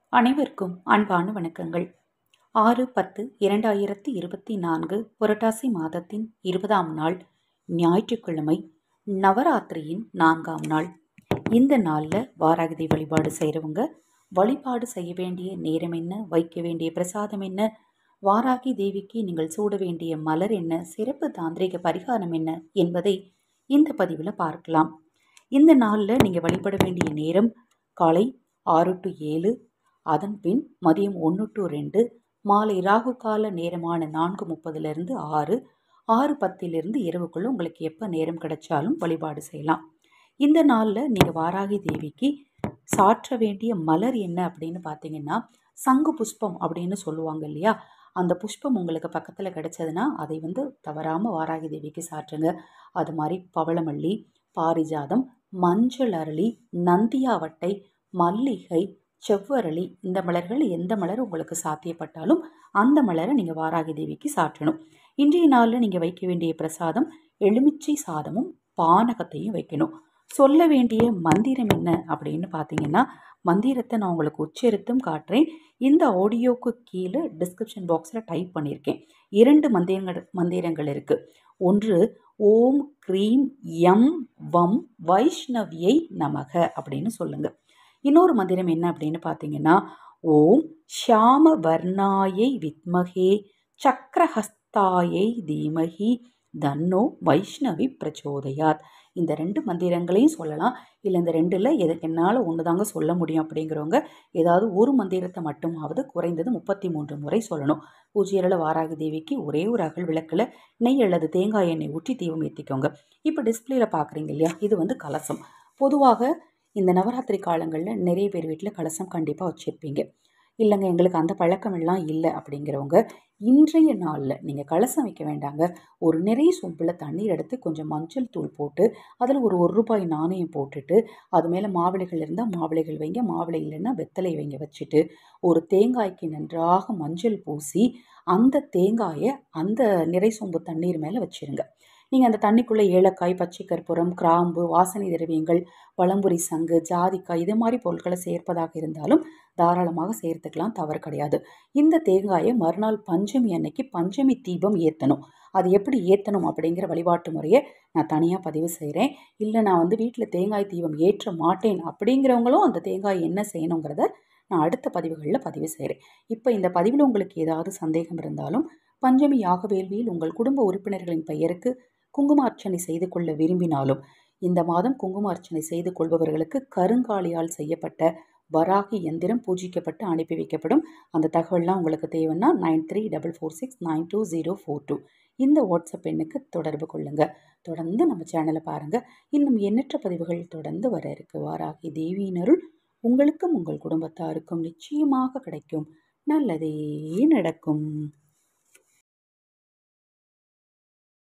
அனைவருக்கும் அன்பான வணக்கங்கள். 6/10/2024 புரட்டாசி மாதத்தின் 20ஆம் நாள் ஞாயிற்றுக்கிழமை, நவராத்திரியின் 4ஆம் நாள். இந்த நாளில் வாராகி வழிபாடு செய்கிறவங்க வழிபாடு செய்ய வேண்டிய நேரம் என்ன, வைக்க வேண்டிய பிரசாதம் என்ன, வாராகி தேவிக்கு நீங்கள் சூட வேண்டிய மலர் என்ன, சிறப்பு தாந்திரிக பரிகாரம் என்ன என்பதை இந்த பதிவில் பார்க்கலாம். இந்த நாளில் நீங்கள் வழிபட வேண்டிய நேரம் காலை 6 to 7, அதன் பின் மதியம் 1 to 2, மாலை ராகு கால நேரமான 4:30 6, 6:10 இரவுக்குள்ள உங்களுக்கு எப்போ நேரம் கிடைச்சாலும் வழிபாடு செய்யலாம். இந்த நாளில் நீங்கள் வாராகி தேவிக்கு சாற்ற வேண்டிய மலர் என்ன அப்படின்னு பார்த்தீங்கன்னா, சங்கு புஷ்பம் அப்படின்னு சொல்லுவாங்க இல்லையா, அந்த புஷ்பம் உங்களுக்கு பக்கத்தில் கிடைச்சதுன்னா அதை தவறாமல் வாராகி தேவிக்கு சாற்றுங்க. அது மாதிரி பவளமல்லி, பாரிஜாதம், மஞ்சள் அரளி, நந்தியாவட்டை, மல்லிகை, செவ்வரளி, இந்த மலர்கள் எந்த மலர் உங்களுக்கு சாத்தியப்பட்டாலும் அந்த மலரை நீங்கள் வாராகி தேவிக்கு சாற்றணும். இன்றைய நாளில் நீங்கள் வைக்க வேண்டிய பிரசாதம் எலுமிச்சை சாதமும் பானகத்தையும் வைக்கணும். சொல்ல வேண்டிய மந்திரம் என்ன அப்படின்னு பார்த்தீங்கன்னா, மந்திரத்தை நான் உங்களுக்கு உச்சரித்தும் காட்டுறேன். இந்த ஆடியோக்கு கீழே டிஸ்கிரிப்ஷன் பாக்ஸில் டைப் பண்ணியிருக்கேன். 2 மந்திரங்கள் இருக்குது. ஒன்று ஓம் க்ரீம் யம் வம் வைஷ்ணவியை நமக அப்படின்னு சொல்லுங்கள். இன்னொரு மந்திரம் என்ன அப்படின்னு பார்த்தீங்கன்னா, ஓம் ஷியாம வர்ணாயை வித்மகே சக்கரஹஸ்தாயை தீமகி தன்னோ வைஷ்ணவி பிரச்சோதயாத். இந்த 2 மந்திரங்களையும் சொல்லலாம். இல்லை இந்த 2ல் என்னால் ஒன்று தாங்க சொல்ல முடியும் அப்படிங்கிறவங்க ஏதாவது ஒரு மந்திரத்தை மட்டுமாவது குறைந்தது 33 முறை சொல்லணும். பூஜ்யரில் வாராகி தேவிக்கு ஒரே ஒரு அகல் விளக்கில் நெய் அல்லது தேங்காய் எண்ணெய் ஊற்றி தீபம் ஏற்றிக்கோங்க. இப்போ டிஸ்பிளேல பார்க்குறீங்க இல்லையா, இது கலசம். பொதுவாக இந்த நவராத்திரி காலங்களில் நிறைய பேர் வீட்டில் கலசம் கண்டிப்பாக வச்சுருப்பீங்க. இல்லைங்க எங்களுக்கு அந்த பழக்கம் எல்லாம் இல்லை அப்படிங்கிறவங்க இன்றைய நாளில் நீங்கள் கலசம் வைக்க வேண்டாங்க. ஒரு நிறைய சொம்பில் தண்ணீர் எடுத்து கொஞ்சம் மஞ்சள் தூள் போட்டு அதில் ஒரு ரூபாய் நாணயம் போட்டுட்டு அது மேலே மாவிளைகள் இருந்தால் மாவிளைகள் வைங்க, மாவிளை இல்லைன்னா வெத்தலை வைங்க. வச்சுட்டு ஒரு தேங்காய்க்கு நன்றாக மஞ்சள் பூசி அந்த தேங்காயை அந்த நிறை சொம்பு தண்ணீர் மேலே வச்சுருங்க. நீங்கள் அந்த தண்ணிக்குள்ளே ஏலக்காய், பச்சை கற்பூரம், கிராம்பு, வாசனை திரவியங்கள், பழம்புரி சங்கு, ஜாதிக்காய் இது மாதிரி பொருட்களை சேர்ப்பதாக இருந்தாலும் தாராளமாக சேர்த்துக்கலாம், தவறு கிடையாது. இந்த தேங்காயை மறுநாள் பஞ்சமி அன்னைக்கு பஞ்சமி தீபம் ஏற்றணும். அது எப்படி ஏற்றணும் அப்படிங்கிற வழிபாட்டு முறையை நான் தனியாக பதிவு செய்கிறேன். இல்லை நான் வீட்டில் தேங்காய் தீபம் ஏற்ற மாட்டேன் அப்படிங்கிறவங்களும் அந்த தேங்காய் என்ன செய்யணுங்கிறத நான் அடுத்த பதிவுகளில் பதிவு செய்கிறேன். இப்போ இந்த பதிவில் உங்களுக்கு ஏதாவது சந்தேகம் இருந்தாலும், பஞ்சமி யாக வேள்வியில் உங்கள் குடும்ப உறுப்பினர்களின் பெயருக்கு குங்கும அர்ச்சனை செய்து கொள்ள விரும்பினாலும், இந்த மாதம் குங்கும அர்ச்சனை செய்து கொள்பவர்களுக்கு கருங்காலியால் செய்யப்பட்ட வராகி எந்திரம் பூஜிக்கப்பட்டு அனுப்பி வைக்கப்படும். அந்த தகவல்லாம் உங்களுக்கு தேவைன்னா 9344692042 இந்த வாட்ஸ்அப் எண்ணுக்கு தொடர்பு கொள்ளுங்க. தொடர்ந்து நம்ம சேனலை பாருங்கள். இன்னும் எண்ணற்ற பதிவுகள் தொடர்ந்து வர இருக்கு. வாராகி தேவியின் அருள் உங்களுக்கும் உங்கள் குடும்பத்தாருக்கும் நிச்சயமாக கிடைக்கும். நல்லதே நடக்கும்.